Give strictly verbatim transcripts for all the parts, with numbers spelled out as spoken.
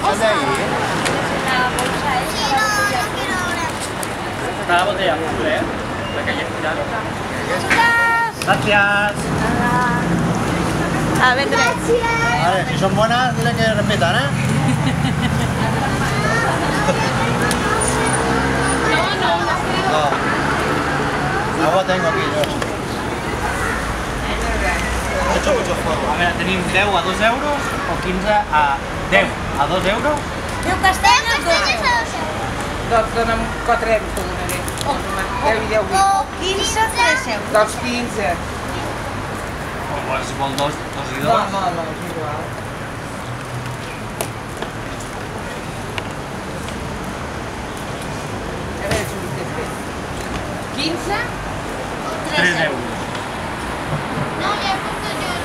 ¿Estás de ahí? Está la botella azul, ¿eh? La calle Giral. Gracias. A ver, Vale, si son buenas, dile que respetan, ¿eh? No. Agua tengo aquí, yo. He hecho mucho fuego. A veure, tenim deu a dos euros o quinze a deu a dos euros. Diu castanyes dos euros. Doncs dona'm quatre euros, t'ho donaré. deu i deu, O quinze, tres euros. doncs quinze. O si vol dos, dos i No, dos. no, no, és igual. A veure, Juli, què has fet? quinze? tres euros. No, ja he portat jo.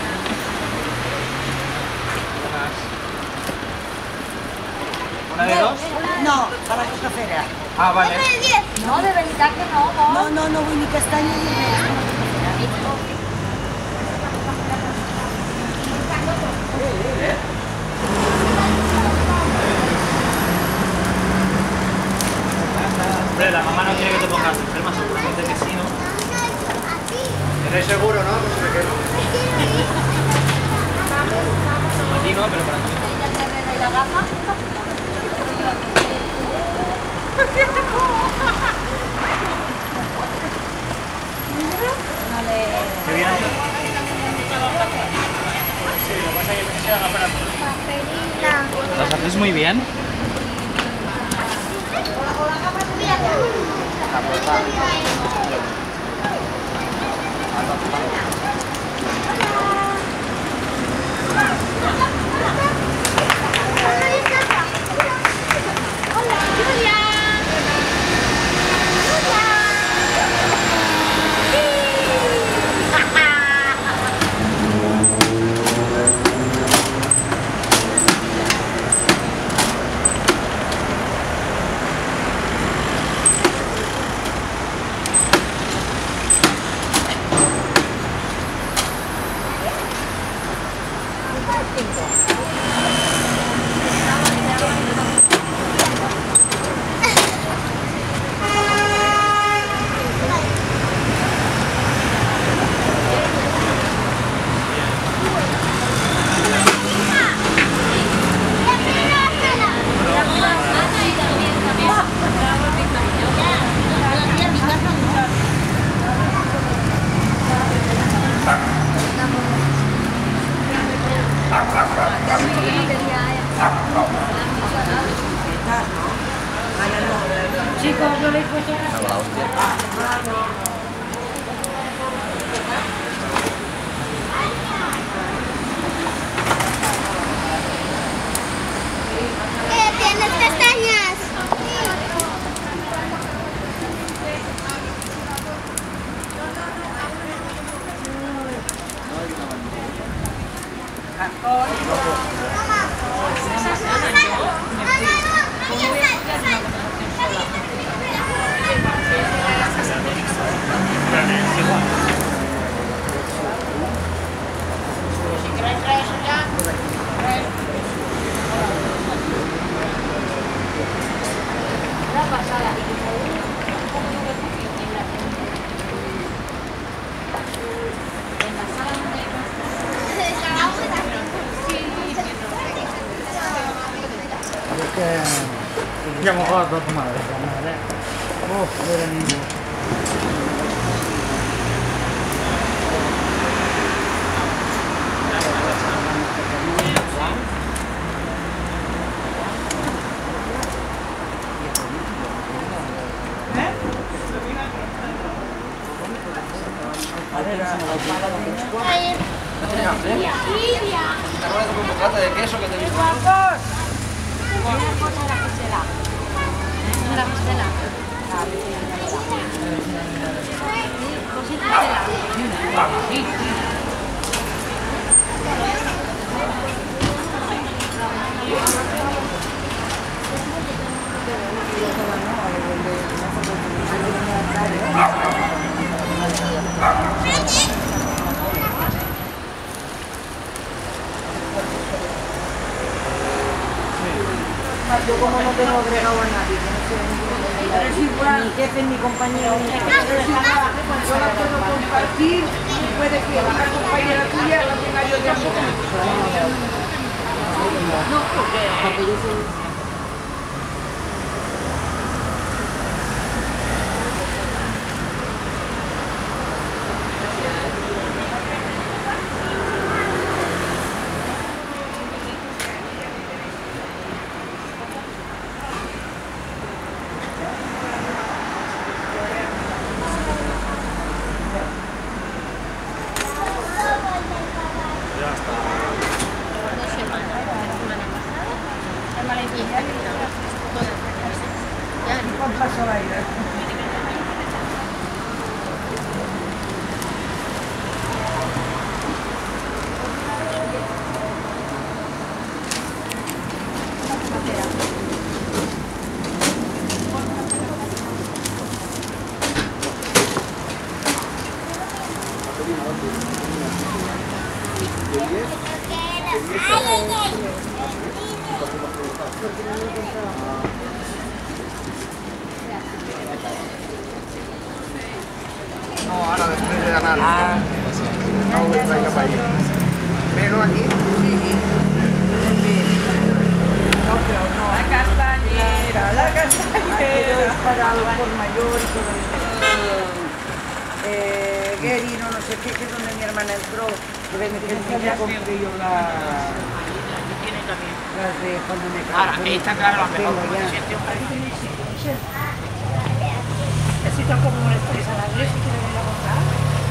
Una de dos? No, para la cafera. Ah, vale. No, de veritat que no, vol. No, no, no vull ni castanya ni res. Hombre, la mamá no quiere que te pongas enferma, seguramente que sí, ¿no? ¿Tenéis seguro, no? No sé qué. A ti no, pero para ti. ¿Y la gafa? ¿Qué viene aquí? Sí, lo que pasa es que me quisiera agafar a ¿Las haces muy bien? Chicos, no le puesto ¿Tienes castañas? Ya hemos jugado dos madres, madre. Uf, mira niño. ¿Te acuerdas de un bocata de queso que te he visto? Yo como no tengo agregado a nadie, que no sé ni mi jefe, ni compañero, ni jefe. Pero es igual, yo la puedo compartir, puede que una compañera tuya la tenga yo tampoco. No, porque, porque yo soy... ¿Cuánto pasó la ida? No, ahora después de ganar. Ah, no voy a ir para allá. Pero aquí, sí. No, pero no. La castañera, la castañera. Es para el por mayor y todo eso. Eh, Gary, no, no sé qué, que es donde mi hermana entró. Que de emergencia ya compré yo la... las de cuando me casé. Ahora, esta claro, la mejor Tengo ya. Necesito como una expresa la iglesia que le voy a contar.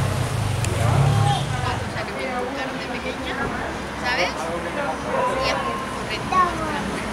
O sea, que me lo buscaron de pequeña, ¿sabes? Y es correcto.